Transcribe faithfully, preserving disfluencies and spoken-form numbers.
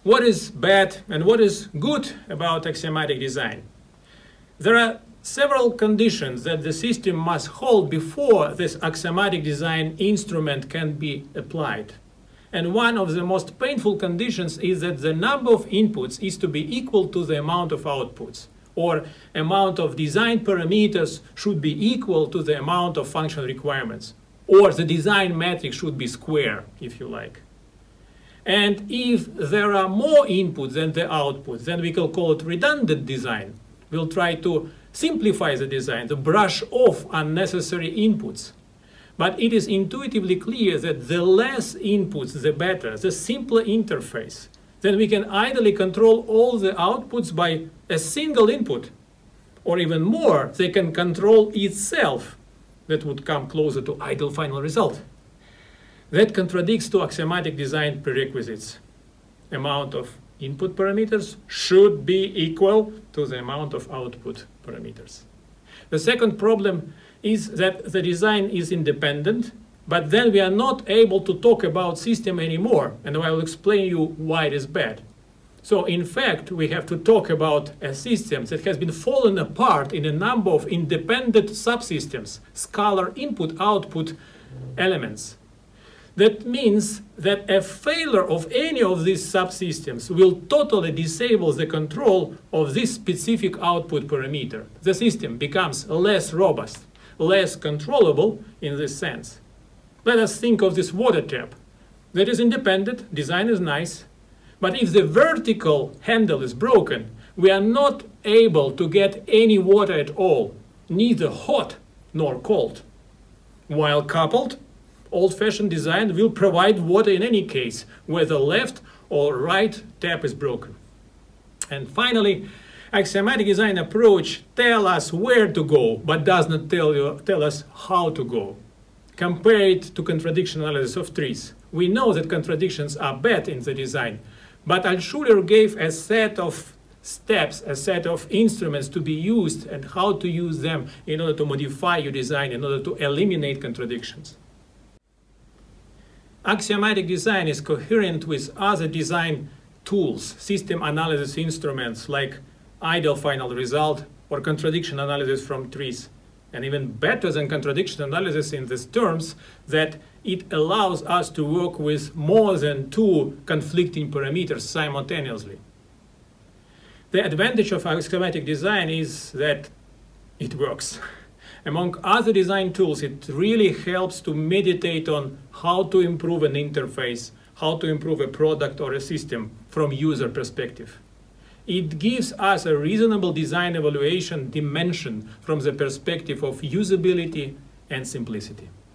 what is bad and what is good about axiomatic design? There are several conditions that the system must hold before this axiomatic design instrument can be applied. And one of the most painful conditions is that the number of inputs is to be equal to the amount of outputs, or amount of design parameters should be equal to the amount of functional requirements, or the design matrix should be square, if you like. And if there are more inputs than the outputs, then we can call it redundant design. We'll try to simplify the design, to brush off unnecessary inputs. But it is intuitively clear that the less inputs, the better, the simpler interface. Then we can ideally control all the outputs by a single input. Or even more, they can control itself. That would come closer to ideal final result. That contradicts to axiomatic design prerequisites. Amount of input parameters should be equal to the amount of output parameters. The second problem is that the design is independent, but then we are not able to talk about system anymore, and I will explain you why it is bad. So in fact, we have to talk about a system that has been fallen apart in a number of independent subsystems, scalar input-output elements. That means that a failure of any of these subsystems will totally disable the control of this specific output parameter. The system becomes less robust, less controllable in this sense. Let us think of this water tap. That is independent, design is nice, but if the vertical handle is broken, we are not able to get any water at all, neither hot nor cold. While coupled, old-fashioned design will provide water in any case, whether left or right tap is broken. And finally, axiomatic design approach tells us where to go, but does not tell, you, tell us how to go. Compare it to contradiction analysis of trees. We know that contradictions are bad in the design, but Altshuler gave a set of steps, a set of instruments to be used and how to use them in order to modify your design, in order to eliminate contradictions. Axiomatic design is coherent with other design tools, system analysis instruments like ideal final result or contradiction analysis from trees. And even better than contradiction analysis in these terms, that it allows us to work with more than two conflicting parameters simultaneously. The advantage of axiomatic design is that it works. Among other design tools, it really helps to meditate on how to improve an interface, how to improve a product or a system from user perspective. It gives us a reasonable design evaluation dimension from the perspective of usability and simplicity.